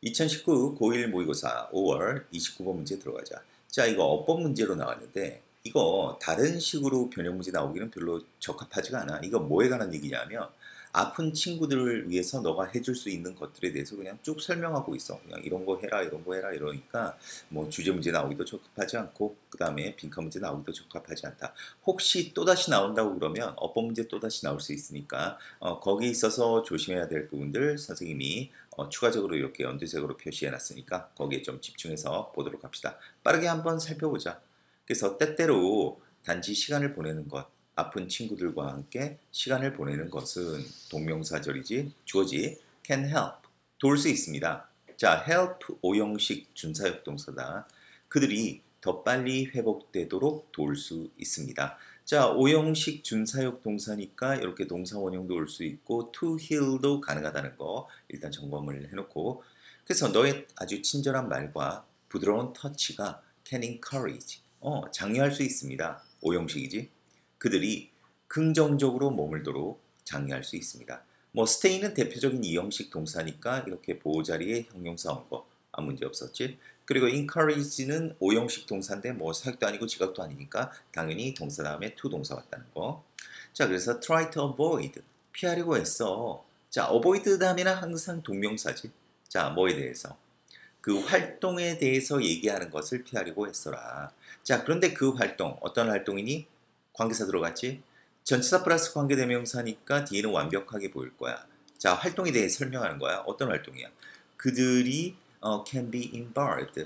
2019 고1 모의고사 5월 29번 문제 들어가자. 자, 이거 어법 문제로 나왔는데 이거 다른 식으로 변형 문제 나오기는 별로 적합하지가 않아. 이거 뭐에 관한 얘기냐면 아픈 친구들을 위해서 너가 해줄 수 있는 것들에 대해서 그냥 쭉 설명하고 있어. 그냥 이런 거 해라, 이런 거 해라 이러니까 뭐 주제 문제 나오기도 적합하지 않고 그 다음에 빈칸 문제 나오기도 적합하지 않다. 혹시 또다시 나온다고 그러면 어법 문제 또다시 나올 수 있으니까 거기에 있어서 조심해야 될 부분들 선생님이 추가적으로 이렇게 연두색으로 표시해 놨으니까 거기에 좀 집중해서 보도록 합시다. 빠르게 한번 살펴보자. 그래서 때때로 단지 시간을 보내는 것, 아픈 친구들과 함께 시간을 보내는 것은 동명사절이지 주어지 can help, 도울 수 있습니다. 자, help 오형식 준사역 동사다. 그들이 더 빨리 회복되도록 도울 수 있습니다. 자, 오형식 준사역 동사니까 이렇게 동사 원형도 올 수 있고 to heal도 가능하다는 거 일단 점검을 해놓고, 그래서 너의 아주 친절한 말과 부드러운 터치가 can encourage, 장려할 수 있습니다. 오형식이지. 그들이 긍정적으로 머물도록 장려할 수 있습니다. 뭐 stay는 대표적인 이형식 동사니까 이렇게 보호자리에 형용사 온 거 아무 문제 없었지. 그리고 encourage는 오형식 동사인데 뭐 사역도 아니고 지각도 아니니까 당연히 동사 다음에 to 동사 왔다는 거. 자, 그래서 try to avoid, 피하려고 했어. 자, avoid 다음에는 항상 동명사지. 자, 뭐에 대해서? 그 활동에 대해서 얘기하는 것을 피하려고 했어라. 자, 그런데 그 활동, 어떤 활동이니? 관계사 들어갔지? 전치사 플러스 관계대명사니까 뒤에는 완벽하게 보일 거야. 자, 활동에 대해 설명하는 거야. 어떤 활동이야? 그들이 can be involved,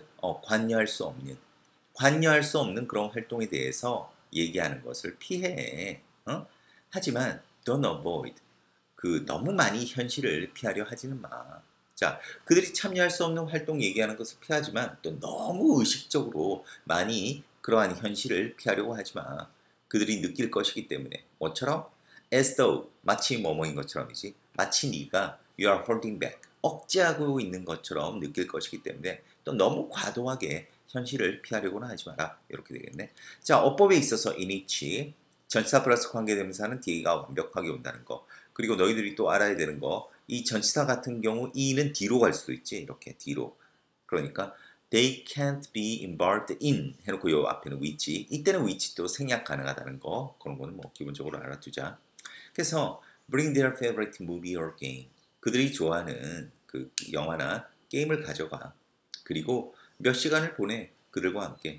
관여할 수 없는 그런 활동에 대해서 얘기하는 것을 피해. 하지만 don't avoid, 그 너무 많이 현실을 피하려 하지는 마. 자, 그들이 참여할 수 없는 활동 얘기하는 것을 피하지만 또 너무 의식적으로 많이 그러한 현실을 피하려고 하지 마. 그들이 느낄 것이기 때문에. 뭐처럼? as though, 마치 뭐뭐인 것처럼이지. 마치 네가 you are holding back, 억제하고 있는 것처럼 느낄 것이기 때문에 또 너무 과도하게 현실을 피하려고는 하지 마라. 이렇게 되겠네. 자, 어법에 있어서 in which, 전치사 플러스 관계대명사는 뒤가 완벽하게 온다는 거. 그리고 너희들이 또 알아야 되는 거, 이 전치사 같은 경우 e는 뒤로 갈 수도 있지. 이렇게 뒤로. 그러니까 they can't be involved in 해놓고 요 앞에는 which, 이때는 which 또 생략 가능하다는 거, 그런 거는 뭐 기본적으로 알아두자. 그래서 bring their favorite movie or game, 그들이 좋아하는 그 영화나 게임을 가져가. 그리고 몇 시간을 보내 그들과 함께.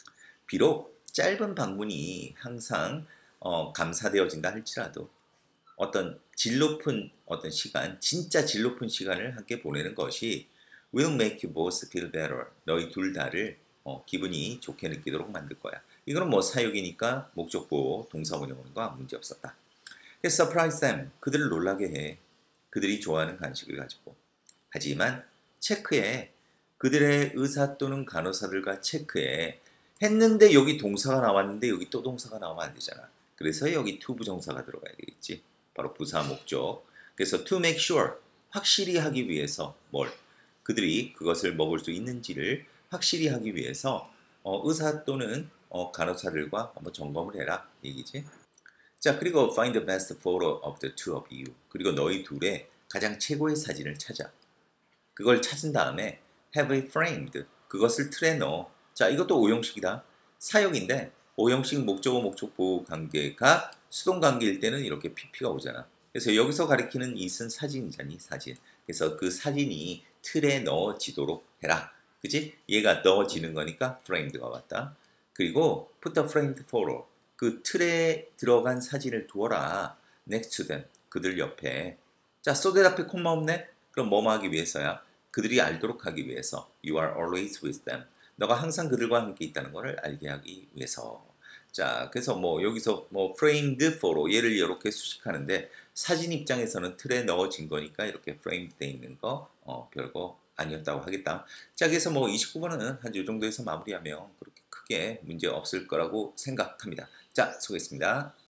비록 짧은 방문이 항상 감사되어진다 할지라도 어떤 질 높은 어떤 시간, 진짜 질 높은 시간을 함께 보내는 것이 will make you both feel better, 너희 둘 다를 기분이 좋게 느끼도록 만들 거야. 이거는 뭐 사역이니까 목적보 동사 원형 오는 거 문제 없었다. 그래서 surprise them, 그들을 놀라게 해. 그들이 좋아하는 간식을 가지고. 하지만 체크해. 그들의 의사 또는 간호사들과 체크해. 했는데 여기 동사가 나왔는데 여기 또 동사가 나오면 안 되잖아. 그래서 여기 to 부정사가 들어가야 되겠지. 바로 부사 목적. 그래서 to make sure, 확실히 하기 위해서 뭘? 그들이 그것을 먹을 수 있는지를 확실히 하기 위해서 의사 또는 간호사들과 한번 점검을 해라 얘기지. 자, 그리고 find the best photo of the two of you. 그리고 너희 둘의 가장 최고의 사진을 찾아. 그걸 찾은 다음에 have it framed, 그것을 틀에 넣어. 자, 이것도 오형식이다. 사역인데 오형식 목적어 목적보 관계가 수동 관계일 때는 이렇게 pp가 오잖아. 그래서 여기서 가리키는 it은 사진이잖니, 사진. 그래서 그 사진이 틀에 넣어지도록 해라. 그치? 얘가 넣어지는 거니까 framed가 왔다. 그리고 put the framed photo, 그 틀에 들어간 사진을 두어라. next to them, 그들 옆에. 자, so that 앞에 콤마 없네? 그럼 뭐뭐 하기 위해서야? 그들이 알도록 하기 위해서. You are always with them, 너가 항상 그들과 함께 있다는 것을 알게 하기 위해서. 자, 그래서 뭐 여기서 뭐 framed photo, 얘를 이렇게 수식하는데 사진 입장에서는 틀에 넣어진 거니까 이렇게 framed 돼 있는 거 별거 아니었다고 하겠다. 자, 그래서 뭐 29번은 한 이 정도에서 마무리하면 그렇게 크게 문제 없을 거라고 생각합니다. 자, 수고했습니다.